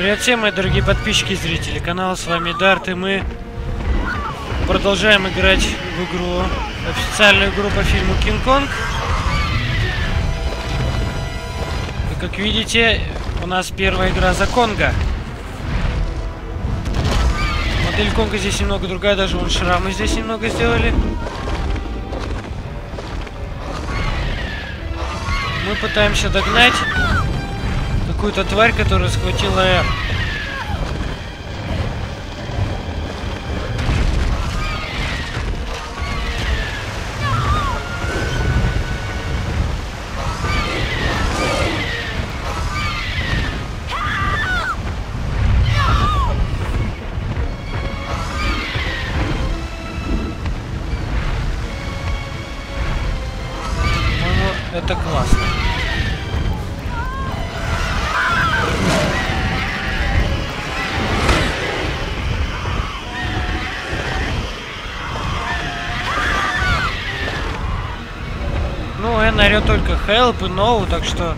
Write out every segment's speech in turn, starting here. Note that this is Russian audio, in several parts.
Привет всем, мои дорогие подписчики и зрители канала, с вами Дарт, и мы продолжаем играть в игру, официальную игру по фильму Кинг-Конг. И как видите, у нас первая игра за Конга. Модель Конга здесь немного другая, даже вон шрамы здесь немного сделали. Мы пытаемся догнать какую-то тварь, которая схватила Эр. По-моему, это классно. Ну, Энн орёт только help и no, так что...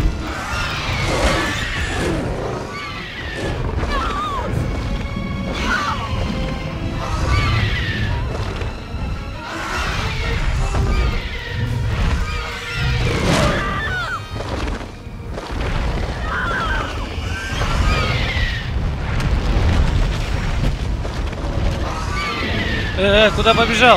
Куда побежал?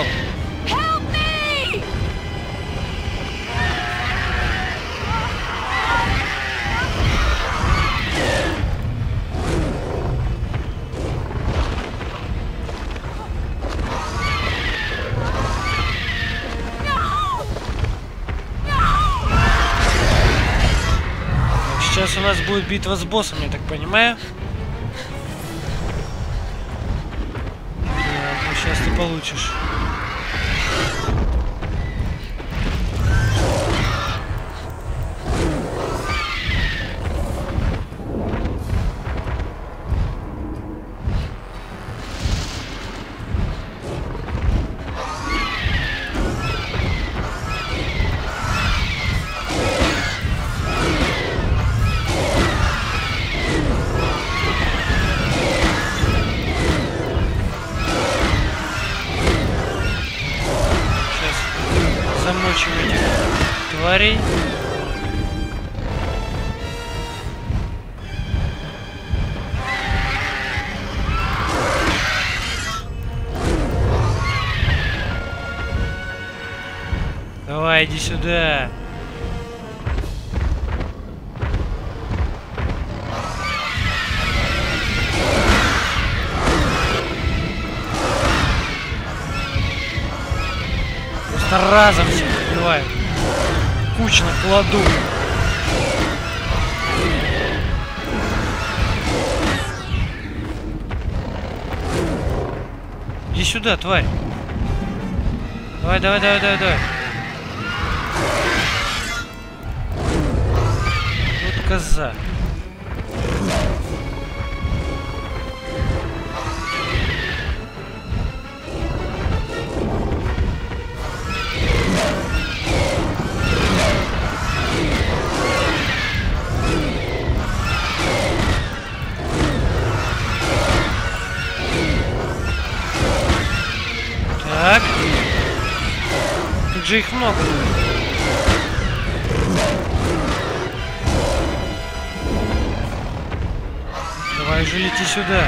Сейчас у нас будет битва с боссом, я так понимаю. Да, ну сейчас ты получишь. Замочим этих тварей. Давай, иди сюда. Просто разом всех убиваю. Кучно кладу. Иди сюда, тварь. Давай, давай, давай, давай, давай. Вот коза. Так. Как же их много. Давай же лети сюда.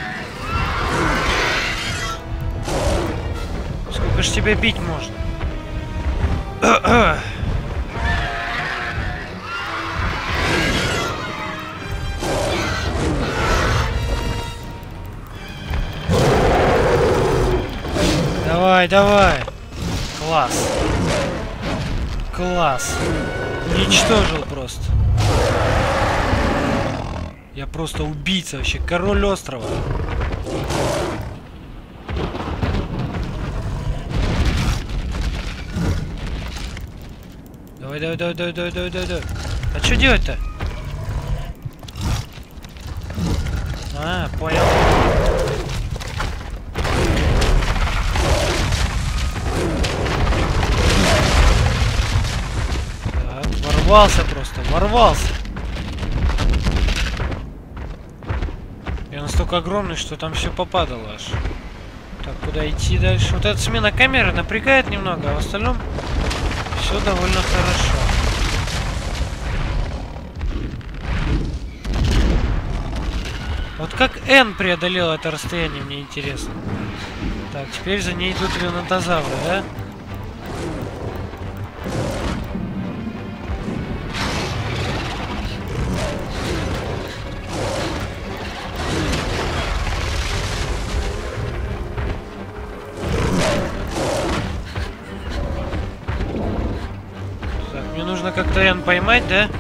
Сколько ж тебя бить можно? Давай, давай. Класс. Класс. Уничтожил просто. Я просто убийца вообще. Король острова. Давай, давай, давай, давай, давай, давай, давай. А что делать-то? А, понял. Ворвался просто, ворвался. Я настолько огромный, что там все попадало аж. Так, куда идти дальше? Вот эта смена камеры напрягает немного, а в остальном все довольно хорошо. Вот как Н преодолел это расстояние, мне интересно. Так, теперь за ней идут ренотозавры, да? Так, мне нужно как-то Н поймать, да?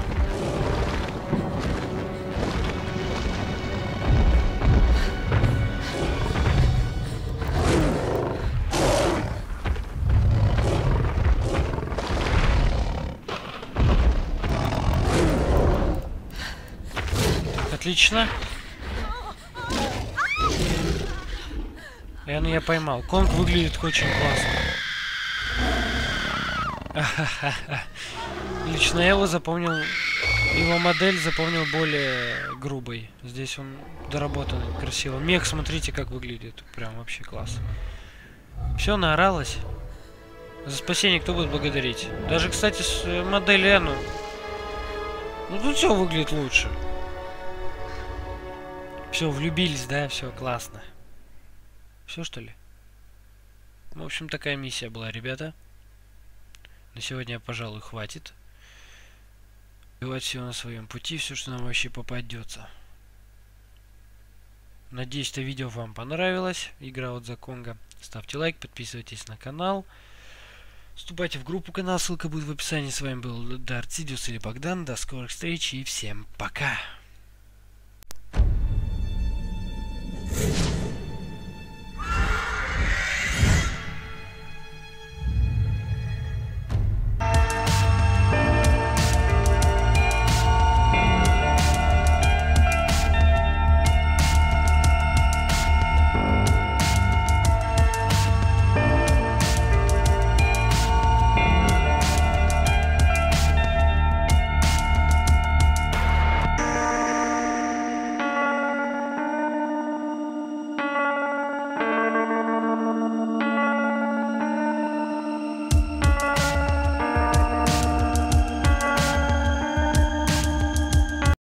Отлично. Я поймал. Конг выглядит очень классно. Лично я его запомнил. Его модель запомнил более грубой. Здесь он доработан красиво. Мех, смотрите, как выглядит. Прям вообще класс. Все, наоралось. За спасение кто будет благодарить? Даже, кстати, с модели N. Ну тут все выглядит лучше. Все, влюбились, да? Все, классно. Все, что ли? В общем, такая миссия была, ребята. На сегодня, пожалуй, хватит. Убивать все на своем пути, все, что нам вообще попадется. Надеюсь, это видео вам понравилось. Игра от Законга. Ставьте лайк, подписывайтесь на канал. Вступайте в группу канал, ссылка будет в описании. С вами был Дарт Сидиус или Богдан. До скорых встреч и всем пока!